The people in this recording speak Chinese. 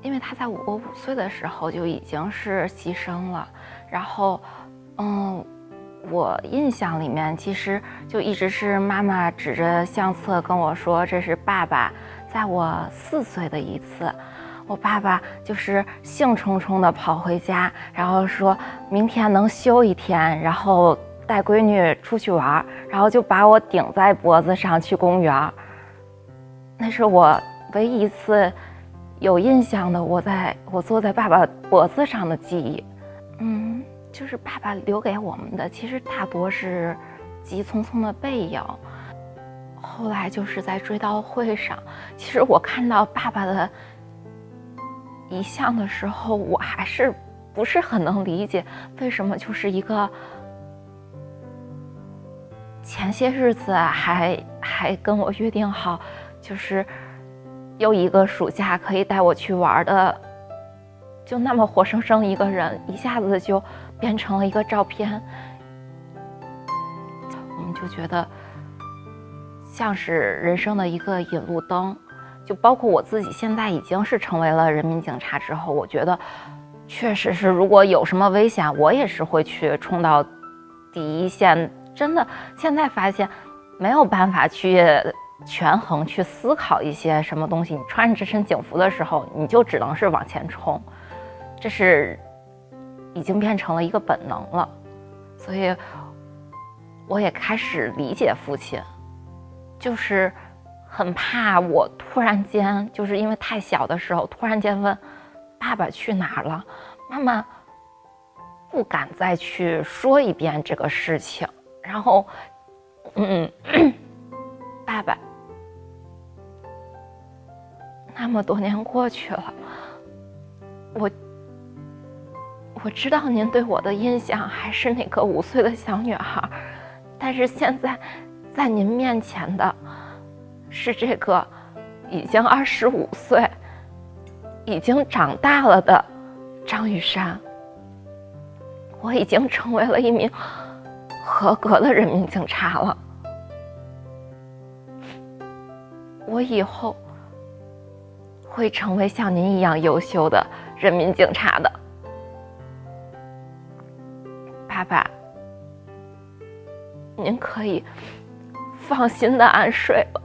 因为他在我5岁的时候就已经是牺牲了，然后，我印象里面其实就一直是妈妈指着相册跟我说这是爸爸。在我4岁的一次，我爸爸就是兴冲冲地跑回家，然后说明天能休1天，然后带闺女出去玩，然后就把我顶在脖子上去公园。那是我唯一一次有印象的我坐在爸爸脖子上的记忆。就是爸爸留给我们的其实大多是急匆匆的背影。后来就是在追悼会上，其实我看到爸爸的遗像的时候，我还是不是很能理解为什么就是一个前些日子还跟我约定好，就是有一个暑假可以带我去玩的，就那么活生生一个人，一下子就变成了一个照片。我们就觉得像是人生的一个引路灯，就包括我自己现在已经是成为了人民警察之后，我觉得确实是如果有什么危险，我也是会去冲到第一线。真的现在发现没有办法去权衡去思考一些什么东西，你穿着这身警服的时候，你就只能是往前冲，这是已经变成了一个本能了。所以我也开始理解父亲，就是很怕我突然间就是因为太小的时候突然间问爸爸去哪儿了，妈妈不敢再去说一遍这个事情。然后爸爸那么多年过去了，我知道您对我的印象还是那个5岁的小女孩，但是现在在您面前的是这个已经25岁已经长大了的张雨山。我已经成为了一名合格的人民警察了，我以后会成为像您一样优秀的人民警察的。爸爸，您可以放心的安睡了。